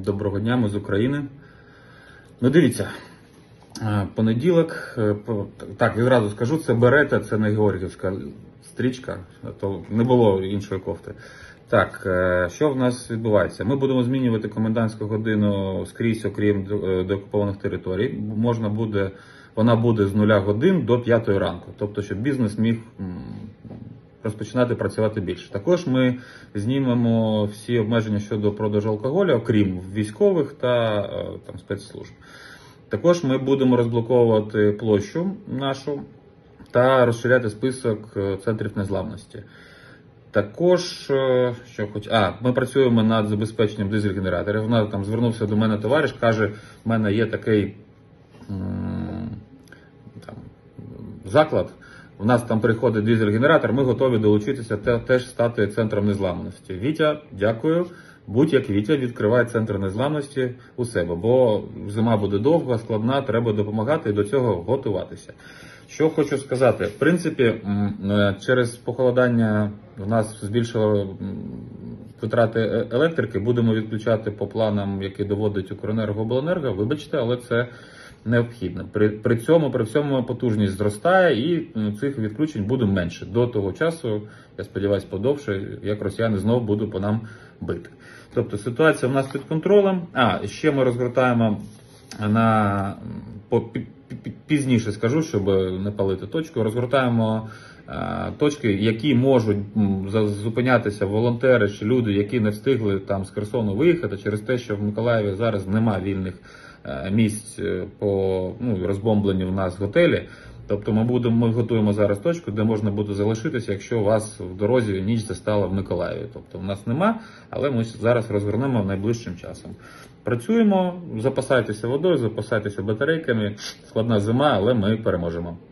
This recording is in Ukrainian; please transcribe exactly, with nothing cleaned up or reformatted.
Доброго дня, ми з України. Ну, дивіться, понеділок, так, відразу скажу, це берета, це не георгіївська стрічка, то не було іншої кофти. Так, що в нас відбувається? Ми будемо змінювати комендантську годину скрізь, окрім деокупованих територій. Можна буде, вона буде з нуля годин до п'ятої ранку, тобто, щоб бізнес міг розпочинати працювати більше. Також ми знімемо всі обмеження щодо продажу алкоголю, окрім військових та там, спецслужб. Також ми будемо розблоковувати площу нашу та розширяти список центрів незламності. Також, що хоч, а, ми працюємо над забезпеченням дизель-генераторів. Вона там звернувся до мене товариш, каже, в мене є такий там, заклад, у нас там приходить дизель-генератор, ми готові долучитися, теж стати центром незламності. Вітя, дякую. Будь-як Вітя відкриває центр незламності у себе, бо зима буде довга, складна, треба допомагати і до цього готуватися. Що хочу сказати, в принципі, через похолодання в нас збільшило витрати електрики, будемо відключати по планам, які доводить Укренерго, обленерго, вибачте, але це необхідно. При, при цьому, при всьому потужність зростає і цих відключень буде менше. До того часу, я сподіваюся, подовше, як росіяни знову будуть по нам бити. Тобто ситуація в нас під контролем. А, ще ми розгортаємо на, по, пізніше скажу, щоб не палити точку, розгортаємо а, точки, які можуть зупинятися волонтери чи люди, які не встигли там з Херсону виїхати через те, що в Миколаєві зараз немає вільних місць по ну, розбомбленню в нас готелі. Тобто ми будемо, ми готуємо зараз точку, де можна буде залишитися, якщо у вас в дорозі ніч застала в Миколаєві. Тобто в нас нема, але ми зараз розгорнемо найближчим часом. Працюємо, запасайтеся водою, запасайтеся батарейками. Складна зима, але ми переможемо.